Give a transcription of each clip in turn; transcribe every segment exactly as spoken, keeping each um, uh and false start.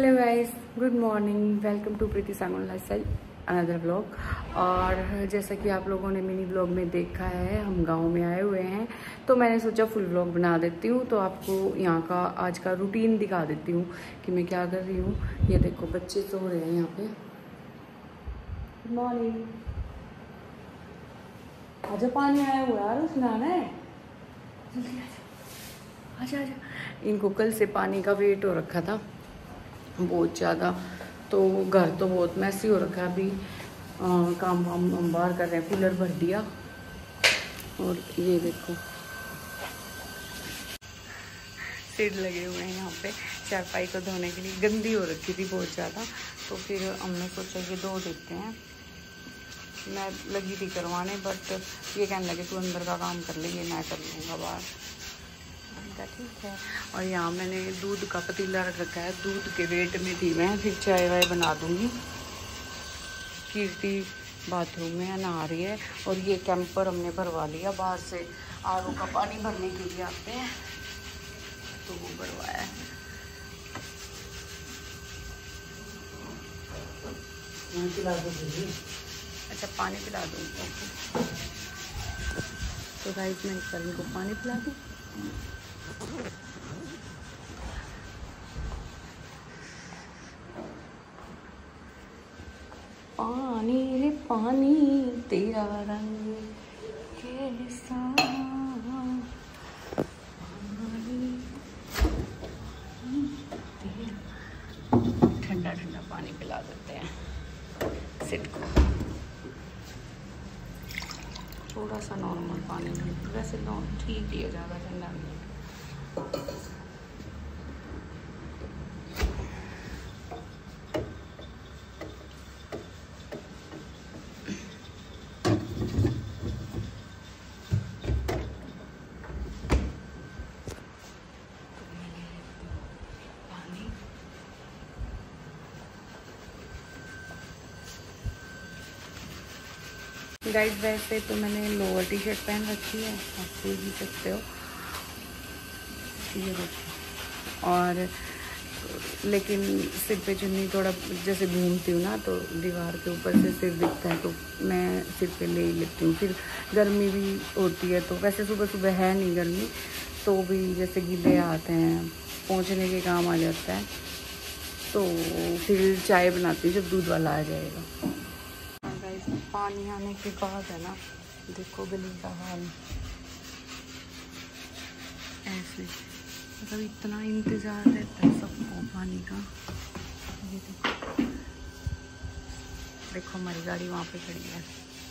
Hello guys, good morning, welcome to Preeti Sangon lifestyle another vlog. और जैसा कि आप लोगों ने मिनी व्लॉग में देखा है, हम गांव में आए हुए हैं, तो मैंने सोचा फुल व्लॉग बना देती हूँ। तो आपको यहाँ का आज का रूटीन दिखा देती हूँ कि मैं क्या कर रही हूँ। ये देखो, बच्चे सो रहे हैं यहाँ पे। Good morning. आजा, पानी आया हुआ यार, स्नान है, आजा आजा। इनको कल से पानी का वेट हो रखा था बहुत ज़्यादा, तो घर तो बहुत मैसी हो रखा है। अभी आ, काम वाम हम बाहर कर रहे हैं, कूलर भर दिया। और ये देखो सिर लगे हुए हैं यहाँ पे चारपाई को धोने के लिए, गंदी हो रखी थी बहुत ज़्यादा, तो फिर हमने सोचा ये धो देते हैं। मैं लगी थी करवाने, बट ये कहने लगे तू अंदर का काम कर ले, ये मैं कर लूँगा बाहर। ठीक है। और यहाँ मैंने दूध का पतीला रख रखा है, दूध के वेट में थी मैं, फिर चाय वाय बना दूँगी। कीर्ति बाथरूम में नहा रही है, और ये कैंपर हमने भरवा लिया, बाहर से आर ओ का पानी भरने के लिए आते हैं, तो वो भरवाया है। पिला दो, अच्छा पानी पिला दूँ। तो गाइस मैं कल इनको पानी पिला दूँ। पानी रे पानी तेरा रंग कैसा, ठंडा ठंडा पानी पिला देते हैं सिट को। थोड़ा सा नॉर्मल पानी, वैसे ठीक ही है, ज़्यादा ठंडा नहीं। गाइस वैसे तो मैंने लोअर टी शर्ट पहन रखी है, आप देख भी सकते हो, ये देखो। और लेकिन सिर पे चुन्नी थोड़ा जैसे घूमती हूँ ना, तो दीवार के ऊपर से सिर दिखता है, तो मैं सिर पे ले ही लेती हूँ। फिर गर्मी भी होती है, तो वैसे सुबह सुबह है नहीं गर्मी, तो भी जैसे गीले आते हैं, पहुँचने के काम आ जाता है, तो फिर चाय बनाती हूँ जब दूध वाला आ जाएगा। पानी आने के बाद है ना, देखो गली का हाल ऐसे, मतलब इतना इंतज़ार रहता है सबको पानी का। ये देखो देखो हमारी गाड़ी वहाँ पे खड़ी है,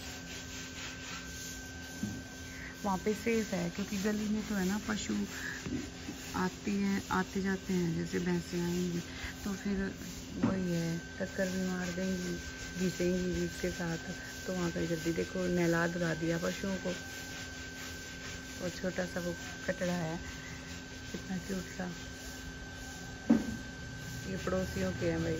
वहाँ पे सेफ है, क्योंकि गली में तो है ना पशु आती हैं, आते जाते हैं, जैसे भैंसें आएंगी तो फिर वही है, टक्कर भी मार देंगी, घिसेंगी बीच के साथ, तो वहाँ पर जल्दी देखो नहला धुला दिया पशुओं को। और छोटा सा वो कटड़ा है, कितना क्यूट सा, ये पड़ोसियों के हैं भाई।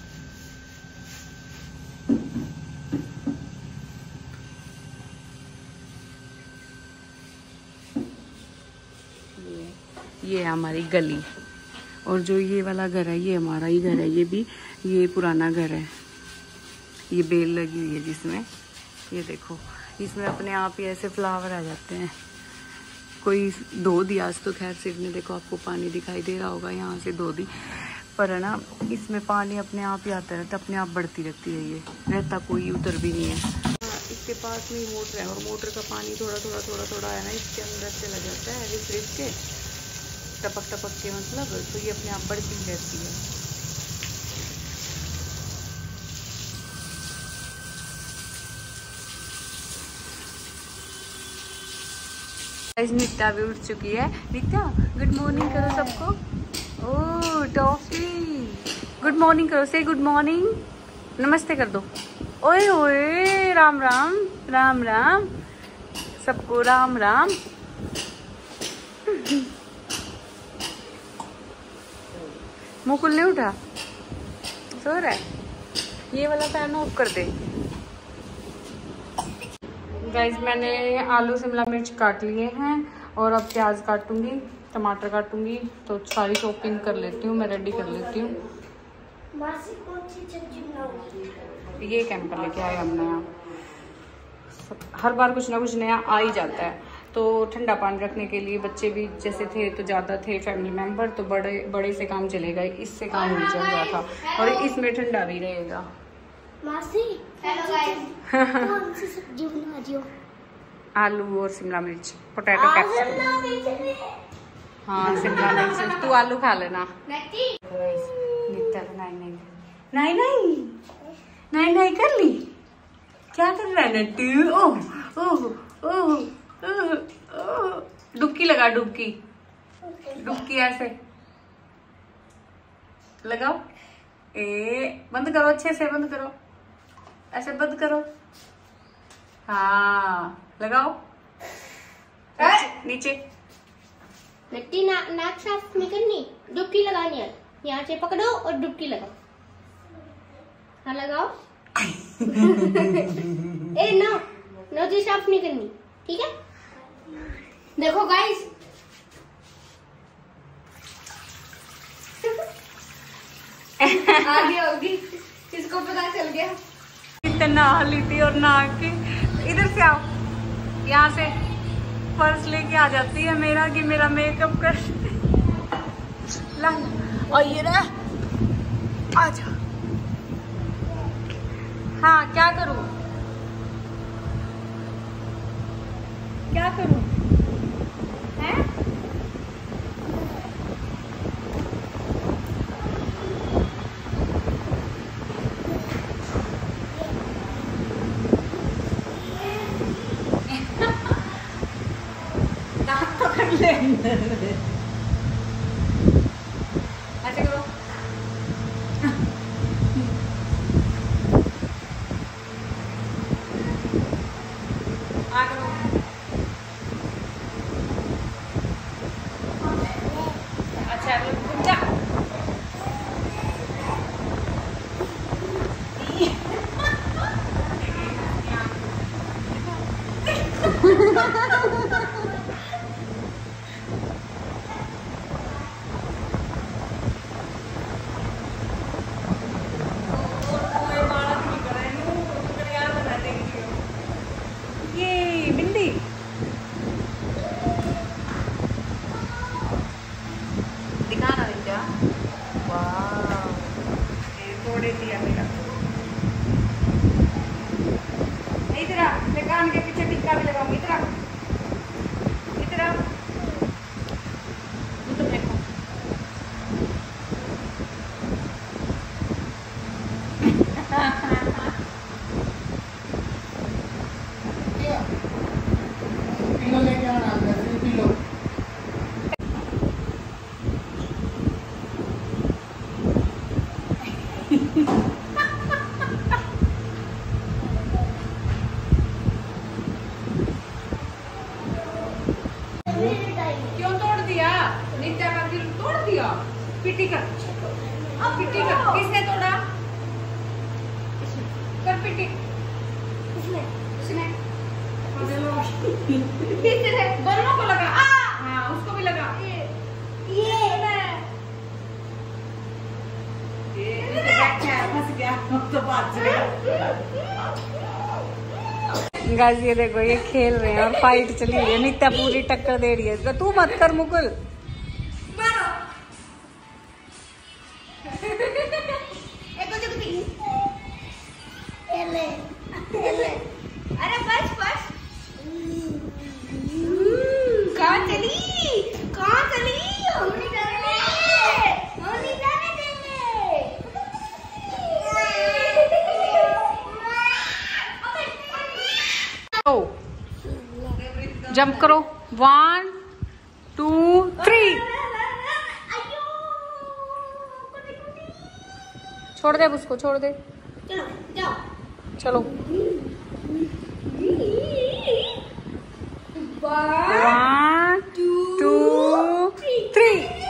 ये ये है हमारी गली, और जो ये वाला घर है ये हमारा ही घर है, ये भी ये पुराना घर है। ये बेल लगी हुई है जिसमें, ये देखो इसमें अपने आप ही ऐसे फ्लावर आ जाते हैं। कोई धो दिया आज तो, खैर सिर में देखो आपको पानी दिखाई दे रहा होगा, यहाँ से धो दी, पर है ना इसमें पानी अपने आप ही आता रहता, अपने आप बढ़ती रहती है, ये रहता कोई उधर भी नहीं है। इसके पास में मोटर है, और मोटर का पानी थोड़ा थोड़ा थोड़ा थोड़ा है ना इसके अंदर चला जाता है, रिस रिस के टपक टपक के, मतलब तो ये अपने आप बढ़ती रहती है। नित्या भी उठ चुकी है। नित्या गुड मॉर्निंग करो सबको। ओह टॉफी, गुड मॉर्निंग करो, से गुड मॉर्निंग, नमस्ते कर दो। ओए ओए राम राम राम राम सबको, राम राम। मुकुल नहीं उठा, सो रहा है। ये वाला फैन ऑफ कर दे। गाइस मैंने आलू शिमला मिर्च काट लिए हैं, और अब प्याज काटूंगी, टमाटर काटूंगी, तो सारी शॉपिंग कर लेती हूँ मैं, रेडी कर लेती हूँ। मासी कौन सी सब्जी बनाओगी? ये कैंपर लेके आए हमने यहाँ। हर बार कुछ ना कुछ नया आ ही जाता है। तो ठंडा पानी रखने के लिए बच्चे भी जैसे थे तो ज़्यादा थे फैमिली मेंबर, तो बड़े बड़े से काम चलेगा, इससे काम नहीं चल रहा था और इसमें ठंडा भी रहेगा। मासी कौन सी सब्जी बना रही हो? आलू और शिमला मिर्च, पोटैटो कैप्सिकम। हाँ शिमला मिर्च, तू आलू खा लेना। नहीं नहीं नहीं नहीं नहीं कर ली। क्या कर रहा है नट्टू? ओह ओह ओह ओह, डुबकी लगा, डुबकी डुबकी ऐसे लगाओ। ए बंद करो, अच्छे से बंद करो, ऐसे बंद करो। हाँ लगाओ नीचे। नट्टी ना, नाक साफ नहीं करनी, डुबकी लगानी है। यहाँ से पकड़ो और डुबकी लगाओ। हाँ लगाओ। ए नो नोजी साफ नहीं करनी, ठीक है? देखो गाइस, आगे होगी, इसको पता चल गया। इतना हली थी और नहा के इधर से आओ, यहाँ से पर्स लेके आ जाती है मेरा कि मेरा मेकअप कर ला। और ये रहा, आजा। हाँ क्या करूं, क्या करूं हैं? दांत पकड़ ले। ऐसे करो। आ करो। अच्छा रुक जा। कान के पीछे टिक्का भी लगाऊंगी। इधर इधर तो देखो। किलो लेके आना, दस किलो। क्यों तोड़ दिया? नित्या का दिल तोड़ दिया। पिटी कर, अब पिटी कर। किसने तोड़ा? कर पिटी। किसने? उसने। किसने? दोनों को लगा। आ! हाँ उसको भी लगा। ये ये फंस गया तो बात गाइस, ये देखो ये खेल रहे हैं और फाइट चली रही है। नित्या पूरी टक्कर दे रही है इसका। तू मत कर मुकुल। अरे बस बस। कहाँ चली? कहाँ चली? हम नहीं जाने देंगे। हम नहीं जाने देंगे। जंप करो। One two three. छोड़ दे उसको, छोड़ दे। चलो जाओ। चलो वन टू थ्री।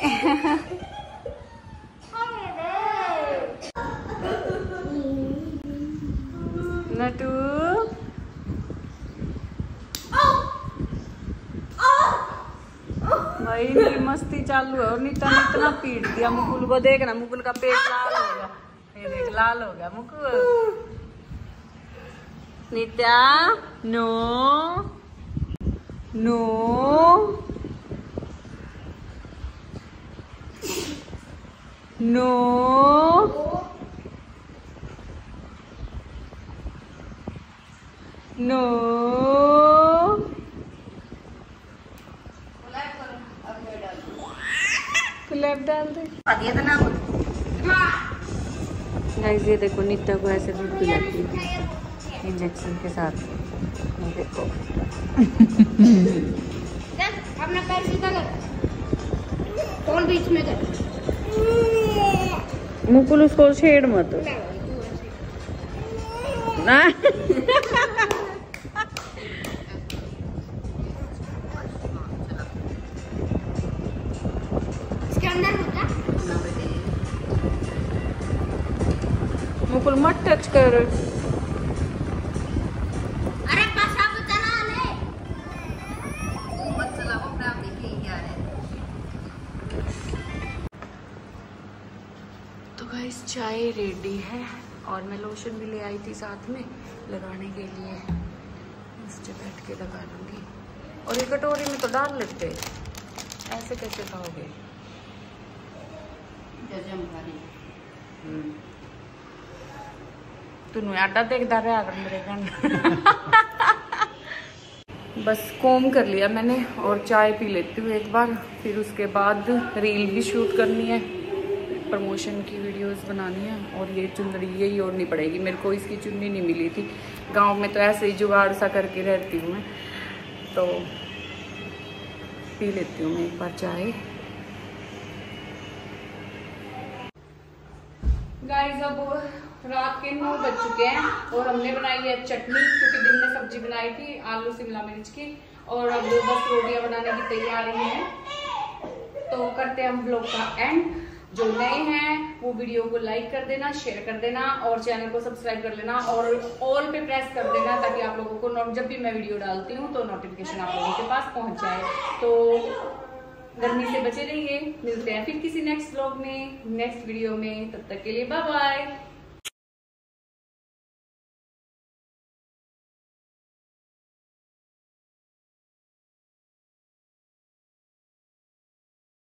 नटू भाई इनकी मस्ती चालू है और नीता ने इतना पीट दिया मुकुल को। देखना मुकुल का पेट लाल हो गया। ये देख लाल हो गया Muku. Nitya no no no no clap डाल दे। दिया था ना गाइस, ये देखो नित्या को ऐसे दूध पिलाती है इंजेक्शन के साथ। ये देखो अपना पैर सीधा कर, कौन बीच में कर। मुकुल उसको छेड़ मत ना। इसके अंदर होता मुकुल मत टच कर। अरे पासा बचना ले मत चलाओ अपने आप देखिए क्या है। तो गाइस चाय रेडी है और मैं लोशन भी ले आई थी साथ में लगाने के लिए। इस पे बैठ के लगा लूंगी। और ये कटोरी में तो डाल लेते, ऐसे कैसे खाओगे? जैसे हम खा रहे तू आटा देखता रहा अगर मेरे घर। बस कोम कर लिया मैंने और चाय पी लेती हूँ एक बार, फिर उसके बाद रील भी शूट करनी है, प्रमोशन की वीडियोस बनानी है। और ये चुनरी यही ओढ़नी पड़ेगी मेरे को, इसकी चुन्नी नहीं मिली थी गांव में, तो ऐसे ही जुगाड़ सा करके रहती हूँ मैं। तो पी लेती हूँ मैं एक बार चाय। गाइस अब रात के नौ बज चुके हैं और हमने बनाई है चटनी, क्योंकि दिन में सब्जी बनाई थी आलू शिमला मिर्च की। और अब बस रोटियां बनाने की तैयारी है। तो करते हैं हम ब्लॉग का एंड। जो नए हैं वो वीडियो को लाइक कर देना, शेयर कर देना और चैनल को सब्सक्राइब कर लेना और ऑल पे प्रेस कर देना, ताकि आप लोगों को जब भी मैं वीडियो डालती हूँ तो नोटिफिकेशन आप लोगों के पास पहुंच जाए। तो गर्मी से बचे रहिए। मिलते हैं फिर किसी नेक्स्ट व्लॉग में, नेक्स्ट वीडियो में। तब तक के लिए बाय बाय।